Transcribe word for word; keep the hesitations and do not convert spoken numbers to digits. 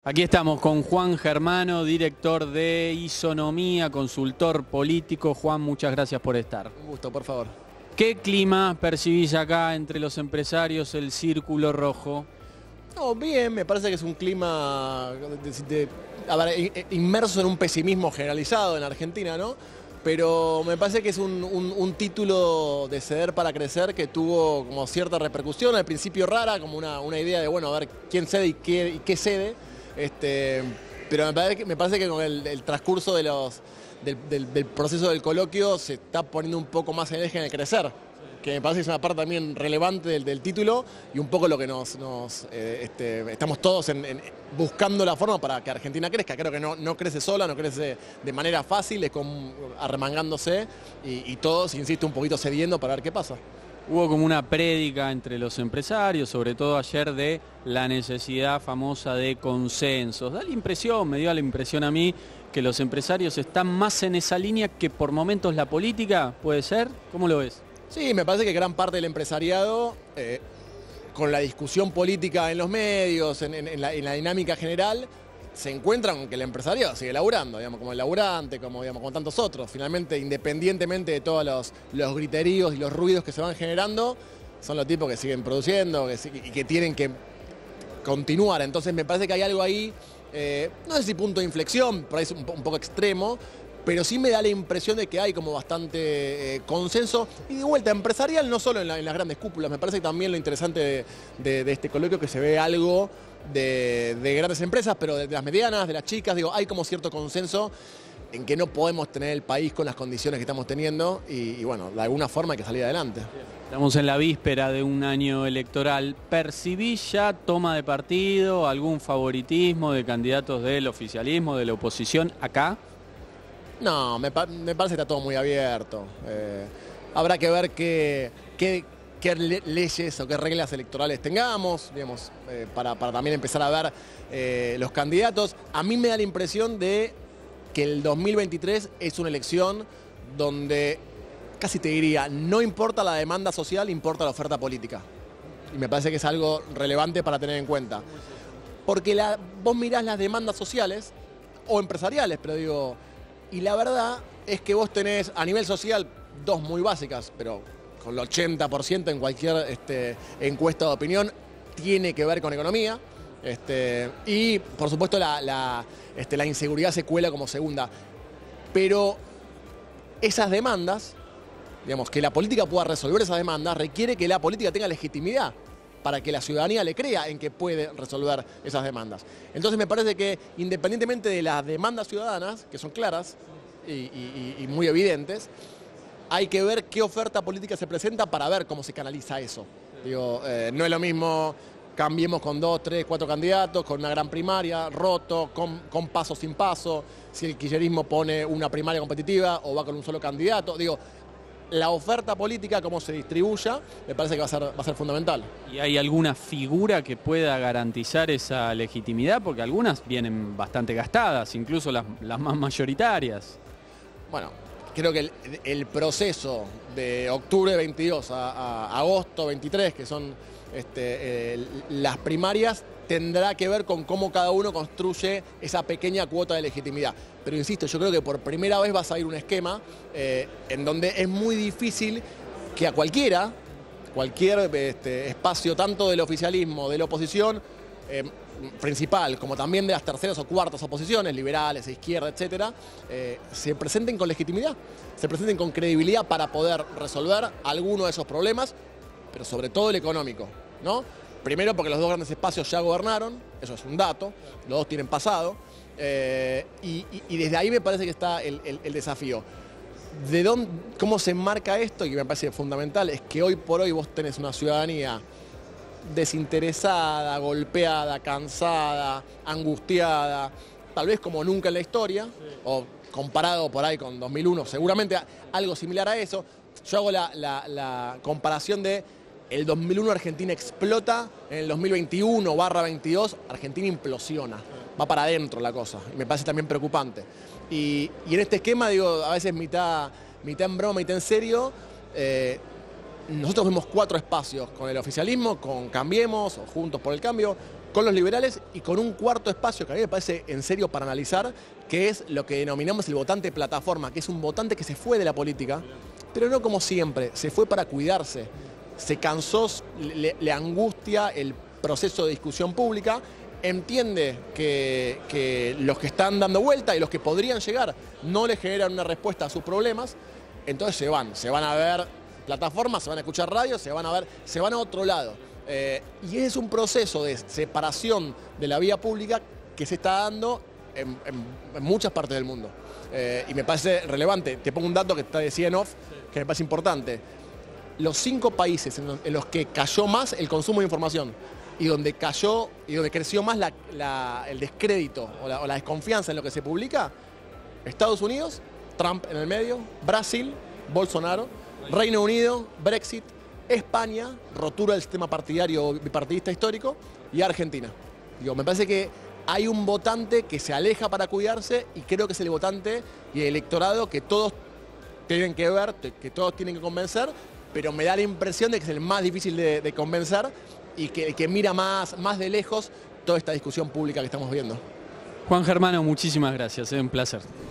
Aquí estamos con Juan Germano, director de Isonomía, consultor político. Juan, muchas gracias por estar. Un gusto, por favor. ¿Qué clima percibís acá entre los empresarios, el Círculo Rojo? No, bien, me parece que es un clima de, de, a ver, inmerso en un pesimismo generalizado en Argentina, ¿no? Pero me parece que es un, un, un título de ceder para crecer que tuvo como cierta repercusión, al principio rara, como una, una idea de, bueno, a ver quién cede y qué, y qué cede. Este, pero me parece que, me parece que con el, el transcurso de los, del, del, del proceso del coloquio se está poniendo un poco más en el eje en el crecer, que me parece que es una parte también relevante del, del título y un poco lo que nos, nos eh, este, estamos todos en, en, buscando la forma para que Argentina crezca. Creo que no, no crece sola, no crece de manera fácil, es como arremangándose y, y todos, insisto, un poquito cediendo para ver qué pasa. Hubo como una prédica entre los empresarios, sobre todo ayer, de la necesidad famosa de consensos. Da la impresión, me dio la impresión a mí, que los empresarios están más en esa línea que por momentos la política, ¿puede ser? ¿Cómo lo ves? Sí, me parece que gran parte del empresariado, eh, con la discusión política en los medios, en, en, en, la, en la dinámica general, se encuentran con que el empresariado sigue laburando, digamos, como el laburante, como, digamos, como tantos otros. Finalmente, independientemente de todos los, los griteríos y los ruidos que se van generando, son los tipos que siguen produciendo que, y que tienen que continuar. Entonces me parece que hay algo ahí, eh, no sé si punto de inflexión, por ahí es un, un poco extremo, pero sí me da la impresión de que hay como bastante eh, consenso y de vuelta empresarial, no solo en, la, en las grandes cúpulas. Me parece que también lo interesante de, de, de este coloquio que se ve algo de, de grandes empresas, pero de, de las medianas, de las chicas. Digo, hay como cierto consenso en que no podemos tener el país con las condiciones que estamos teniendo y, y bueno, de alguna forma hay que salir adelante. Estamos en la víspera de un año electoral. ¿Percibís ya toma de partido, algún favoritismo de candidatos del oficialismo, de la oposición acá? No, me, me parece que está todo muy abierto. Eh, habrá que ver qué, qué, qué leyes o qué reglas electorales tengamos, digamos, eh, para, para también empezar a ver eh, los candidatos. A mí me da la impresión de que el dos mil veintitrés es una elección donde, casi te diría, no importa la demanda social, importa la oferta política. Y me parece que es algo relevante para tener en cuenta. Porque la, vos mirás las demandas sociales o empresariales, pero digo... Y la verdad es que vos tenés a nivel social dos muy básicas, pero con el ochenta por ciento en cualquier este, encuesta de opinión tiene que ver con economía. Este, y por supuesto la, la, este, la inseguridad se cuela como segunda. Pero esas demandas, digamos, que la política pueda resolver esas demandas, requiere que la política tenga legitimidad para que la ciudadanía le crea en que puede resolver esas demandas. Entonces me parece que independientemente de las demandas ciudadanas, que son claras y, y, y muy evidentes, hay que ver qué oferta política se presenta para ver cómo se canaliza eso. Digo, eh, no es lo mismo cambiemos con dos, tres, cuatro candidatos, con una gran primaria, roto, con, con paso sin paso, si el kirchnerismo pone una primaria competitiva o va con un solo candidato. Digo, la oferta política, cómo se distribuya, me parece que va a ser, va a ser fundamental. ¿Y hay alguna figura que pueda garantizar esa legitimidad? Porque algunas vienen bastante gastadas, incluso las, las más mayoritarias. Bueno, creo que el, el proceso de octubre veintidós a, a agosto veintitrés, que son este, eh, las primarias, tendrá que ver con cómo cada uno construye esa pequeña cuota de legitimidad. Pero insisto, yo creo que por primera vez va a salir un esquema eh, en donde es muy difícil que a cualquiera, cualquier este, espacio, tanto del oficialismo, de la oposición eh, principal, como también de las terceras o cuartas oposiciones, liberales, izquierda, etcétera, eh, se presenten con legitimidad, se presenten con credibilidad para poder resolver alguno de esos problemas, pero sobre todo el económico, ¿no? Primero porque los dos grandes espacios ya gobernaron, eso es un dato, los dos tienen pasado, eh, y, y, y desde ahí me parece que está el, el, el desafío. ¿De dónde, cómo se enmarca esto? Y que me parece fundamental, es que hoy por hoy vos tenés una ciudadanía desinteresada, golpeada, cansada, angustiada, tal vez como nunca en la historia, sí. O comparado por ahí con dos mil uno, seguramente algo similar a eso. Yo hago la, la, la comparación de el dos mil uno Argentina explota, en el dos mil veintiuno barra veintidós Argentina implosiona, va para adentro la cosa, y me parece también preocupante. Y, y en este esquema, digo, a veces mitad, mitad en broma, mitad en serio, eh, nosotros vemos cuatro espacios, con el oficialismo, con Cambiemos, o Juntos por el Cambio, con los liberales y con un cuarto espacio que a mí me parece en serio para analizar, que es lo que denominamos el votante plataforma, que es un votante que se fue de la política, pero no como siempre, se fue para cuidarse, se cansó, le, le angustia el proceso de discusión pública, entiende que, que los que están dando vuelta y los que podrían llegar no le generan una respuesta a sus problemas, entonces se van, se van a ver plataformas, se van a escuchar radio, se van a ver, se van a otro lado. Eh, y es un proceso de separación de la vía pública que se está dando en, en, en muchas partes del mundo. Eh, y me parece relevante. Te pongo un dato que te decía en off, que me parece importante. Los cinco países en los, en los que cayó más el consumo de información y donde cayó y donde creció más la, la, el descrédito o la, o la desconfianza en lo que se publica, Estados Unidos, Trump en el medio, Brasil, Bolsonaro, Reino Unido, Brexit, España, rotura del sistema partidario bipartidista histórico, y Argentina. Digo, me parece que hay un votante que se aleja para cuidarse y creo que es el votante y el electorado que todos tienen que ver, que todos tienen que convencer, pero me da la impresión de que es el más difícil de, de convencer y que, que mira más, más de lejos toda esta discusión pública que estamos viendo. Juan Germano, muchísimas gracias, es un placer.